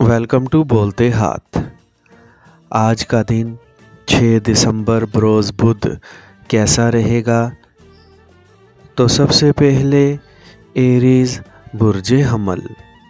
Welcome to बोलते हाथ। आज का दिन 6 दिसंबर बरोज़ बुध कैसा रहेगा? तो सबसे पहले एरीज़ बुर्ज हमल।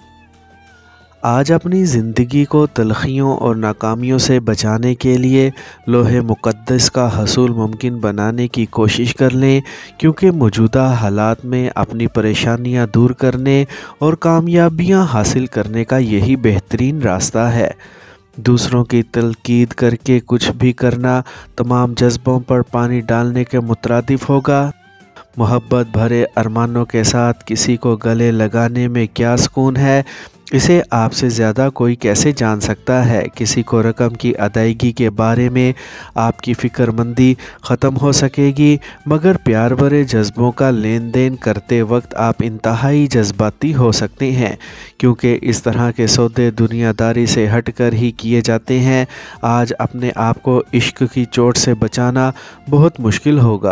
आज अपनी ज़िंदगी को तलखियों और नाकामियों से बचाने के लिए लोहे मुक़द्दस का हसूल मुमकिन बनाने की कोशिश कर लें, क्योंकि मौजूदा हालात में अपनी परेशानियां दूर करने और कामयाबियां हासिल करने का यही बेहतरीन रास्ता है। दूसरों की तलकीद करके कुछ भी करना तमाम जज्बों पर पानी डालने के मुतरादिफ होगा। मोहब्बत भरे अरमानों के साथ किसी को गले लगाने में क्या सुकून है, इसे आपसे ज़्यादा कोई कैसे जान सकता है। किसी को रकम की अदायगी के बारे में आपकी फ़िक्रमंदी ख़त्म हो सकेगी, मगर प्यार भरे जज्बों का लेन देन करते वक्त आप इंतहाई जज्बाती हो सकते हैं, क्योंकि इस तरह के सौदे दुनियादारी से हटकर ही किए जाते हैं। आज अपने आप को इश्क की चोट से बचाना बहुत मुश्किल होगा।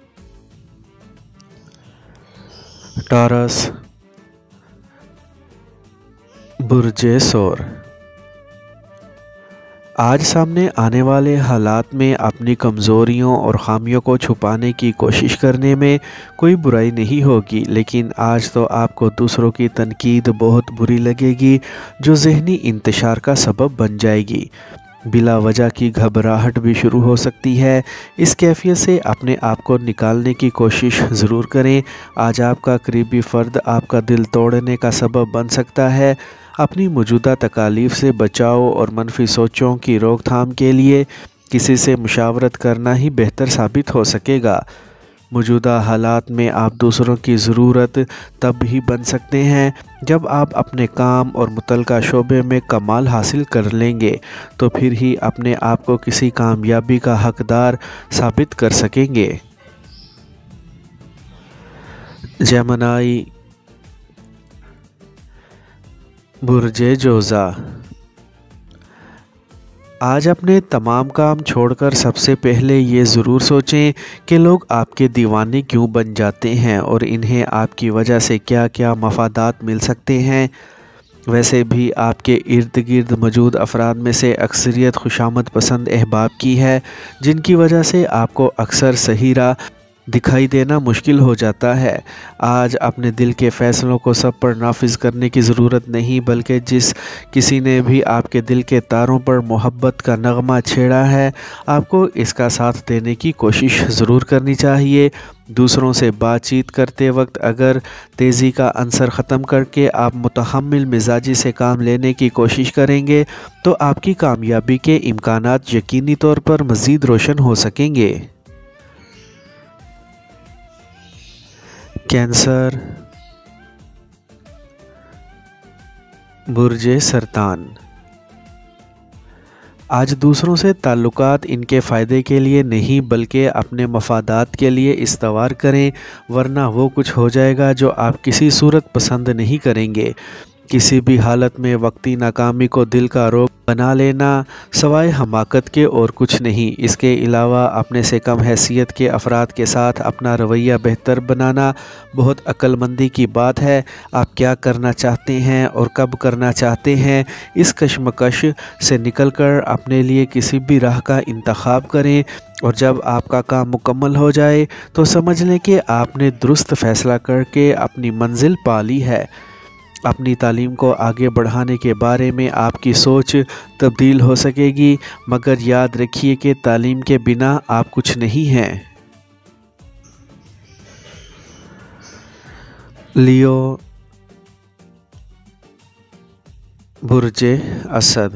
टॉरस बुर्ज सौर। आज सामने आने वाले हालात में अपनी कमज़ोरियों और ख़ामियों को छुपाने की कोशिश करने में कोई बुराई नहीं होगी, लेकिन आज तो आपको दूसरों की तनकीद बहुत बुरी लगेगी, जो ज़हनी इंतशार का सबब बन जाएगी। बिला वजह की घबराहट भी शुरू हो सकती है। इस कैफियत से अपने आप को निकालने की कोशिश ज़रूर करें। आज आपका करीबी फ़र्द आपका दिल तोड़ने का सबब बन सकता है। अपनी मौजूदा तकालीफ से बचाव और मनफी सोचों की रोकथाम के लिए किसी से मुशावरत करना ही बेहतर साबित हो सकेगा। मौजूदा हालात में आप दूसरों की ज़रूरत तब ही बन सकते हैं जब आप अपने काम और मुतल्लिका शोबे में कमाल हासिल कर लेंगे, तो फिर ही अपने आप को किसी कामयाबी का हकदार साबित कर सकेंगे। जेमिनी बुर्ज जोज़ा। आज अपने तमाम काम छोड़कर सबसे पहले ये ज़रूर सोचें कि लोग आपके दीवाने क्यों बन जाते हैं और इन्हें आपकी वजह से क्या क्या मफादात मिल सकते हैं। वैसे भी आपके इर्द गिर्द मौजूद अफराद में से अक्सरियत खुशामद पसंद अहबाब की है, जिनकी वजह से आपको अक्सर सही राह दिखाई देना मुश्किल हो जाता है। आज अपने दिल के फ़ैसलों को सब पर नाफिज करने की ज़रूरत नहीं, बल्कि जिस किसी ने भी आपके दिल के तारों पर मोहब्बत का नगमा छेड़ा है, आपको इसका साथ देने की कोशिश ज़रूर करनी चाहिए। दूसरों से बातचीत करते वक्त अगर तेज़ी का अंसर ख़त्म करके आप मुतहम्मिल मिजाजी से काम लेने की कोशिश करेंगे, तो आपकी कामयाबी के इम्कानात यकीनी तौर पर मज़ीद रोशन हो सकेंगे। कैंसर बुर्ज सरतान। आज दूसरों से ताल्लुकात इनके फ़ायदे के लिए नहीं बल्कि अपने मफादात के लिए इस्तवार करें, वरना वो कुछ हो जाएगा जो आप किसी सूरत पसंद नहीं करेंगे। किसी भी हालत में वक्ती नाकामी को दिल का रोग बना लेना सवाए हमाकत के और कुछ नहीं। इसके अलावा अपने से कम हैसियत के अफराद के साथ अपना रवैया बेहतर बनाना बहुत अक्लमंदी की बात है। आप क्या करना चाहते हैं और कब करना चाहते हैं, इस कशमकश से निकलकर अपने लिए किसी भी राह का इंतखाब करें, और जब आपका काम मुकम्मल हो जाए तो समझ लें कि आपने दुरुस्त फ़ैसला करके अपनी मंजिल पा ली है। अपनी तालीम को आगे बढ़ाने के बारे में आपकी सोच तब्दील हो सकेगी, मगर याद रखिए कि तालीम के बिना आप कुछ नहीं हैं। लियो बुर्ज असद।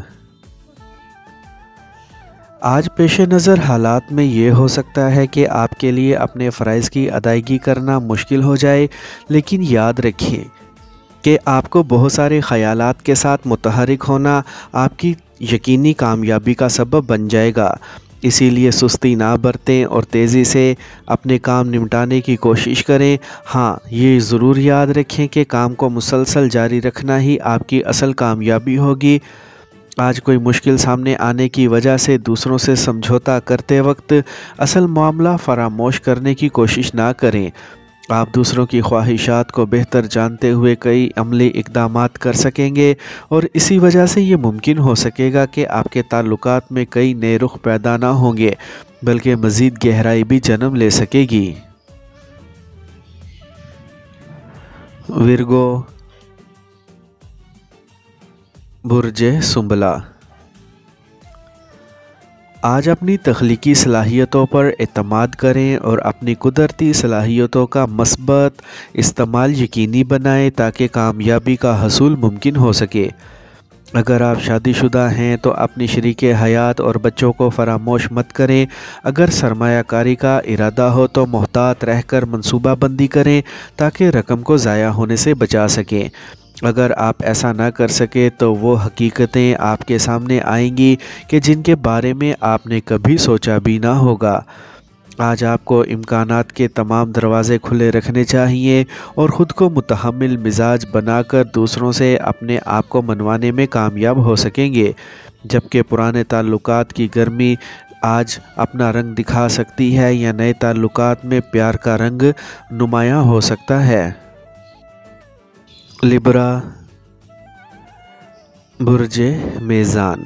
आज पेश नज़र हालात में ये हो सकता है कि आपके लिए अपने फ़राइज़ की अदायगी करना मुश्किल हो जाए, लेकिन याद रखिए कि आपको बहुत सारे ख़यालात के साथ मुतहरिक होना आपकी यकीनी कामयाबी का सबब बन जाएगा। इसीलिए सुस्ती ना बरतें और तेज़ी से अपने काम निपटाने की कोशिश करें। हाँ, ये ज़रूर याद रखें कि काम को मुसलसल जारी रखना ही आपकी असल कामयाबी होगी। आज कोई मुश्किल सामने आने की वजह से दूसरों से समझौता करते वक्त असल मामला फरामोश करने की कोशिश ना करें। آپ دوسروں کی خواہشات کو بہتر جانتے ہوئے کئی عملی اقدامات کر سکیں گے اور اسی وجہ سے یہ ممکن ہو سکے گا کہ آپ کے تعلقات میں کئی نئے رخ پیدا نہ ہوں گے بلکہ مزید گہرائی بھی جنم لے سکے گی۔ ورگو، برج سنبلہ، آج اپنی تخلیقی صلاحیتوں پر اعتماد کریں اور اپنی قدرتی صلاحیتوں کا مثبت استعمال یقینی بنائیں تاکہ کامیابی کا حصول ممکن ہو سکے۔ اگر آپ شادی شدہ ہیں تو اپنی شریک حیات اور بچوں کو فراموش مت کریں۔ اگر سرمایہ کاری کا ارادہ ہو تو محتاط رہ کر منصوبہ بندی کریں تاکہ رقم کو ضائع ہونے سے بچا سکیں۔ اگر آپ ایسا نہ کر سکے تو وہ حقیقتیں آپ کے سامنے آئیں گی کہ جن کے بارے میں آپ نے کبھی سوچا بھی نہ ہوگا۔ آج آپ کو امکانات کے تمام دروازے کھلے رکھنے چاہیے اور خود کو متحمل مزاج بنا کر دوسروں سے اپنے آپ کو منوانے میں کامیاب ہو سکیں گے، جبکہ پرانے تعلقات کی گرمی آج اپنا رنگ دکھا سکتی ہے یا نئے تعلقات میں پیار کا رنگ نمایاں ہو سکتا ہے۔ لبرا، برج میزان،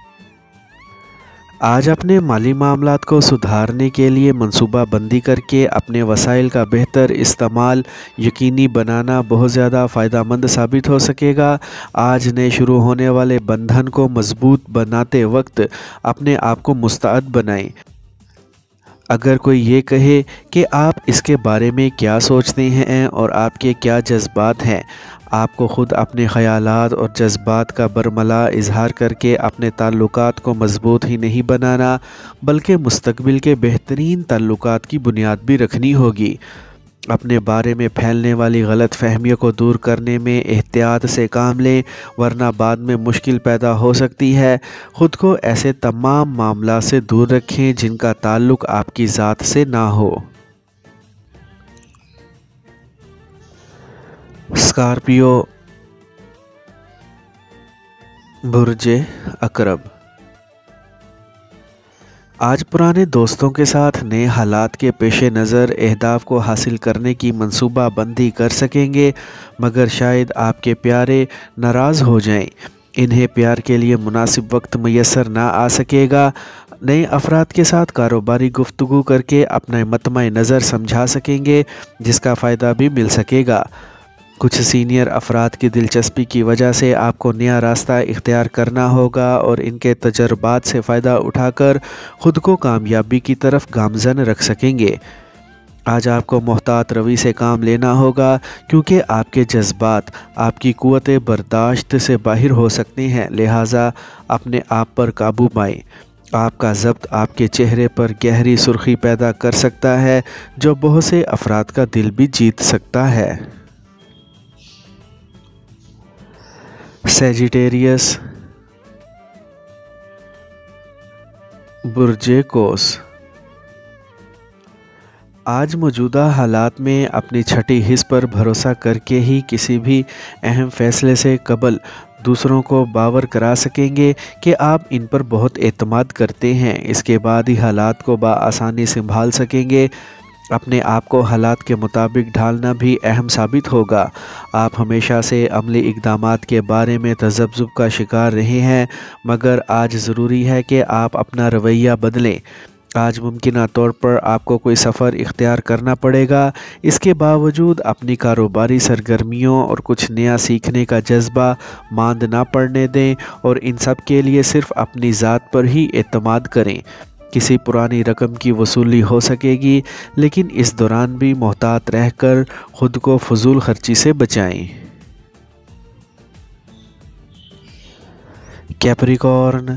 آج اپنے مالی معاملات کو سدھارنے کے لیے منصوبہ بندی کر کے اپنے وسائل کا بہتر استعمال یقینی بنانا بہت زیادہ فائدہ مند ثابت ہو سکے گا۔ آج نئے شروع ہونے والے بندھن کو مضبوط بناتے وقت اپنے آپ کو مستعد بنائیں۔ اگر کوئی یہ کہے کہ آپ اس کے بارے میں کیا سوچتے ہیں اور آپ کے کیا جذبات ہیں، آپ کو خود اپنے خیالات اور جذبات کا برملا اظہار کر کے اپنے تعلقات کو مضبوط ہی نہیں بنانا بلکہ مستقبل کے بہترین تعلقات کی بنیاد بھی رکھنی ہوگی۔ اپنے بارے میں پھیلنے والی غلط فہمیوں کو دور کرنے میں احتیاط سے کام لیں ورنہ بعد میں مشکل پیدا ہو سکتی ہے۔ خود کو ایسے تمام معاملات سے دور رکھیں جن کا تعلق آپ کی ذات سے نہ ہو۔ اسکارپیو، برج عقرب، آج پرانے دوستوں کے ساتھ نئے حالات کے پیش نظر اہداف کو حاصل کرنے کی منصوبہ بندی کر سکیں گے، مگر شاید آپ کے پیارے ناراض ہو جائیں۔ انہیں پیار کے لیے مناسب وقت میسر نہ آ سکے گا۔ نئے افراد کے ساتھ کاروباری گفتگو کر کے اپنا مطمع نظر سمجھا سکیں گے جس کا فائدہ بھی مل سکے گا۔ کچھ سینئر افراد کی دلچسپی کی وجہ سے آپ کو نیا راستہ اختیار کرنا ہوگا اور ان کے تجربات سے فائدہ اٹھا کر خود کو کامیابی کی طرف گامزن رکھ سکیں گے۔ آج آپ کو محتاط روی سے کام لینا ہوگا کیونکہ آپ کے جذبات آپ کی قوت برداشت سے باہر ہو سکتے ہیں، لہٰذا اپنے آپ پر قابو پائیں۔ آپ کا ضبط آپ کے چہرے پر گہری سرخی پیدا کر سکتا ہے جو بہت سے افراد کا دل بھی جیت سکتا ہے۔ سیجیٹیریس، برج قوس، آج موجودہ حالات میں اپنی چھٹی حس پر بھروسہ کر کے ہی کسی بھی اہم فیصلے سے قبل دوسروں کو باور کرا سکیں گے کہ آپ ان پر بہت اعتماد کرتے ہیں۔ اس کے بعد ہی حالات کو بآسانی سنبھال سکیں گے۔ اپنے آپ کو حالات کے مطابق ڈھالنا بھی اہم ثابت ہوگا۔ آپ ہمیشہ سے عملی اقدامات کے بارے میں تذبذب کا شکار رہے ہیں، مگر آج ضروری ہے کہ آپ اپنا رویہ بدلیں۔ آج ممکنہ طور پر آپ کو کوئی سفر اختیار کرنا پڑے گا۔ اس کے باوجود اپنی کاروباری سرگرمیوں اور کچھ نیا سیکھنے کا جذبہ ماند نہ پڑنے دیں اور ان سب کے لیے صرف اپنی ذات پر ہی اعتماد کریں۔ کسی پرانی رقم کی وصولی ہو سکے گی، لیکن اس دوران بھی محتاط رہ کر خود کو فضول خرچی سے بچائیں۔ کیپریکارن،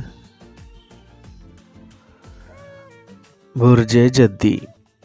برج جدی،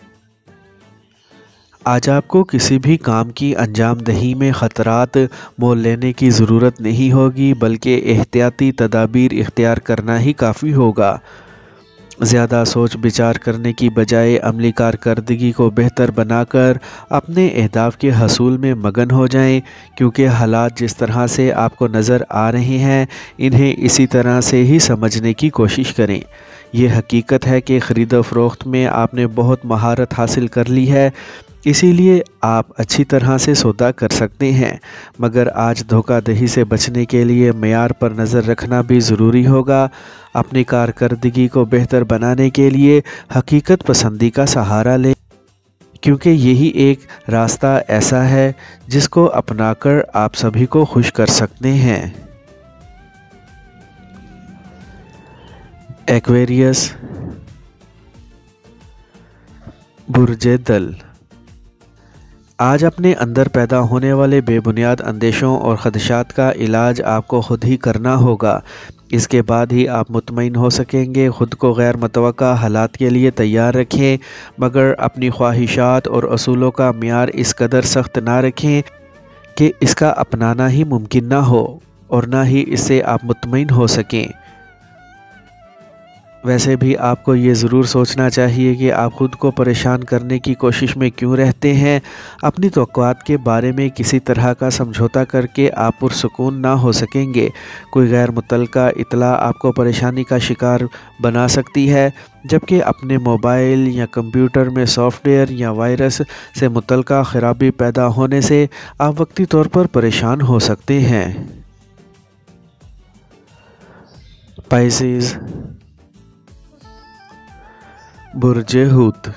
آج آپ کو کسی بھی کام کی انجام دہی میں خطرات مول لینے کی ضرورت نہیں ہوگی بلکہ احتیاطی تدابیر اختیار کرنا ہی کافی ہوگا۔ زیادہ سوچ بچار کرنے کی بجائے عملی کارکردگی کو بہتر بنا کر اپنے اہداف کے حصول میں مگن ہو جائیں، کیونکہ حالات جس طرح سے آپ کو نظر آ رہے ہیں انہیں اسی طرح سے ہی سمجھنے کی کوشش کریں۔ یہ حقیقت ہے کہ خرید و فروخت میں آپ نے بہت مہارت حاصل کر لی ہے، اسی لیے آپ اچھی طرح سے سودا کر سکتے ہیں، مگر آج دھوکہ دہی سے بچنے کے لیے معیار پر نظر رکھنا بھی ضروری ہوگا۔ اپنی کارکردگی کو بہتر بنانے کے لیے حقیقت پسندی کا سہارا لیں، کیونکہ یہی ایک راستہ ایسا ہے جس کو اپنا کر آپ سبھی کو خوش کر سکتے ہیں۔ ایکویریس، برج دل۔ آج اپنے اندر پیدا ہونے والے بے بنیاد اندیشوں اور خدشات کا علاج آپ کو خود ہی کرنا ہوگا۔ اس کے بعد ہی آپ مطمئن ہو سکیں گے۔ خود کو غیر متوقع حالات کے لیے تیار رکھیں، مگر اپنی خواہشات اور اصولوں کا معیار اس قدر سخت نہ رکھیں کہ اس کا اپنانا ہی ممکن نہ ہو اور نہ ہی اس سے آپ مطمئن ہو سکیں۔ ویسے بھی آپ کو یہ ضرور سوچنا چاہیے کہ آپ خود کو پریشان کرنے کی کوشش میں کیوں رہتے ہیں۔ اپنی توقعات کے بارے میں کسی طرح کا سمجھوتا کر کے آپ پرسکون نہ ہو سکیں گے۔ کوئی غیر متعلقہ اطلاع آپ کو پریشانی کا شکار بنا سکتی ہے، جبکہ اپنے موبائل یا کمپیوٹر میں سافٹ ویئر یا وائرس سے متعلقہ خرابی پیدا ہونے سے آپ وقتی طور پر پریشان ہو سکتے ہیں۔ پائسیز، برج حوت۔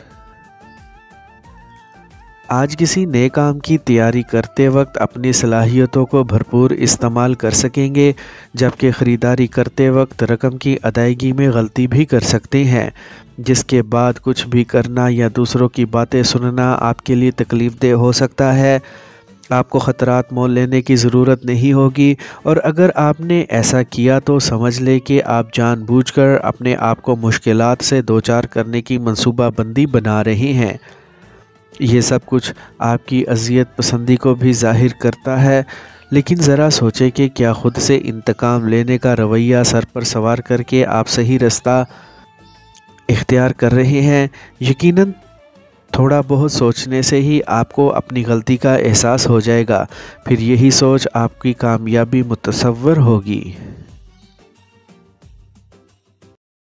آج کسی نئے کام کی تیاری کرتے وقت اپنی صلاحیتوں کو بھرپور استعمال کر سکیں گے، جبکہ خریداری کرتے وقت رقم کی ادائیگی میں غلطی بھی کر سکتے ہیں، جس کے بعد کچھ بھی کرنا یا دوسروں کی باتیں سننا آپ کے لیے تکلیف دہ ہو سکتا ہے۔ آپ کو خطرات مول لینے کی ضرورت نہیں ہوگی، اور اگر آپ نے ایسا کیا تو سمجھ لے کہ آپ جان بوجھ کر اپنے آپ کو مشکلات سے دوچار کرنے کی منصوبہ بندی بنا رہے ہیں۔ یہ سب کچھ آپ کی اذیت پسندی کو بھی ظاہر کرتا ہے، لیکن ذرا سوچیں کہ کیا خود سے انتقام لینے کا رویہ سر پر سوار کر کے آپ صحیح راستہ اختیار کر رہے ہیں؟ یقیناً تھوڑا بہت سوچنے سے ہی آپ کو اپنی غلطی کا احساس ہو جائے گا، پھر یہی سوچ آپ کی کامیابی متصور ہوگی۔